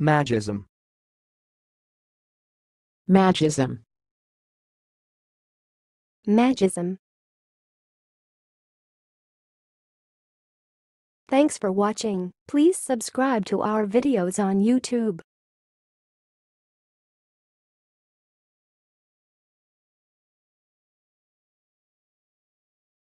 Magism. Magism. Magism. Thanks for watching. Please subscribe to our videos on YouTube.